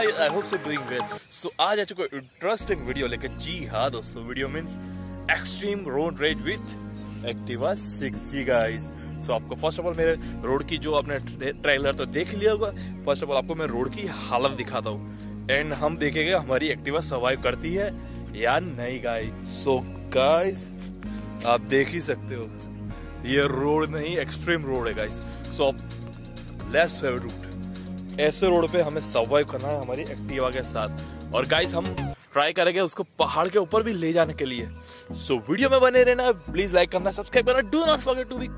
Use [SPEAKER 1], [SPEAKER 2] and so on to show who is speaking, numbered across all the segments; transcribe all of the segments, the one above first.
[SPEAKER 1] Guys, I hope so doing well. So आज आ चुका इंटरेस्टिंग वीडियो लेकर। जी हाँ दोस्तों, video means extreme road rage with Activa 6G guys. So आपको फर्स्ट ऑफ ऑल मेरे रोड की जो आपने ट्रेलर तो देख लिया होगा। फर्स्ट ऑफ ऑल आपको मैं रोड की हालत दिखाता हूँ एंड हम देखेंगे हमारी एक्टिवा सर्वाइव करती है या नहीं गाइस। सो गाइस आप देख ही सकते हो, ये रोड नहीं एक्सट्रीम रोड है guys. So let's have route. ऐसे रोड पे हमें सर्वाइव करना है हमारी एक्टिवा के साथ। और गाइस हम ट्राई करेंगे उसको पहाड़ के ऊपर भी ले जाने के लिए। सो वीडियो में बने रहना, प्लीज लाइक करना, सब्सक्राइब करना, do not forget to be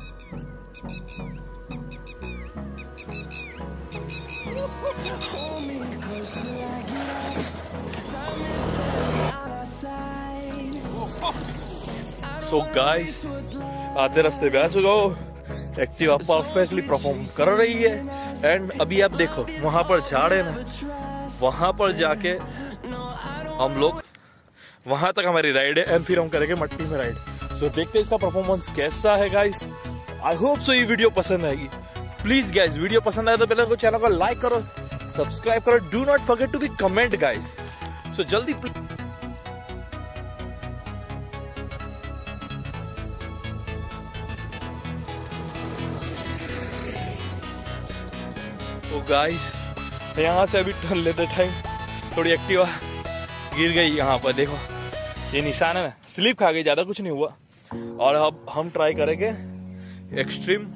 [SPEAKER 1] so guys आधे रास्ते पे आ चुका हो। एक्टिवा परफेक्टली परफॉर्म कर रही है एंड अभी आप देखो वहां पर झाड़ है ना, वहां पर जाके हम लोग वहां तक हमारी राइड है एंड फिर हम करेंगे मट्टी में राइड। सो देखते हैं इसका परफॉर्मेंस कैसा है गाइस। आई होप सो ये वीडियो पसंद आएगी। प्लीज गाइस वीडियो पसंद आए तो पहले चैनल को लाइक करो, सब्सक्राइब करो, do not forget to be comment guys. So जल्दी तो गाइस यहाँ से अभी टर्न लेते टाइम थोड़ी एक्टिवा गिर गई। यहाँ पर देखो ये निशान है ना, स्लिप खा गई, ज्यादा कुछ नहीं हुआ। और अब हम ट्राई करेंगे एक्सट्रीम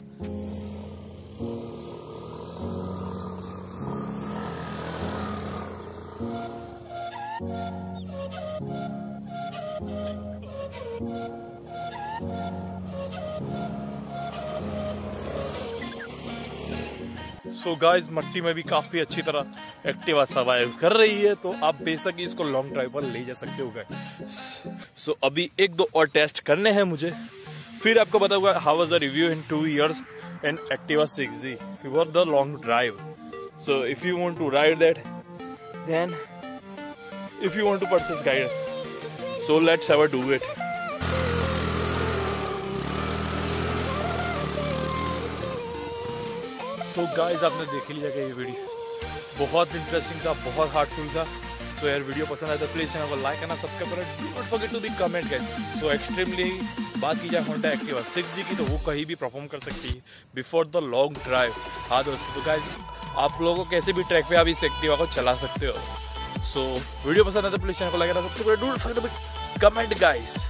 [SPEAKER 1] सो गाइस मट्टी में भी काफी अच्छी तरह एक्टिवा सर्वाइव कर रही है, तो आप बेशक ही इसको लॉन्ग ड्राइव पर ले जा सकते हो गाइस। सो अभी एक दो और टेस्ट करने हैं मुझे, फिर आपको बताऊंगा how was the review in 2 years in Activa 6G for the long drive. So if you want to ride that, then if you want to purchase guide, so let's have a do it. तो guys आपने देख लिया कि ये video बहुत interesting था, बहुत heartful था। तो यार वीडियो पसंद आया तो प्लीज चैनल को लाइक करना, सब्सक्राइब करना, do not forget to be comment guys. तो एक्सट्रीमली बात की जाए होंडा एक्टिवा 6G की, तो वो कहीं भी परफॉर्म कर सकती है बिफोर द लॉन्ग ड्राइव। हाँ दोस्तों, तो गाइस आप लोगों को कैसे भी ट्रैक पे आप इस एक्टिवा को चला सकते हो। सो वीडियो पसंद आया तो प्लीज चैनल को लाइक करना, सब्सक्राइब करना, do not forget to be comment guys.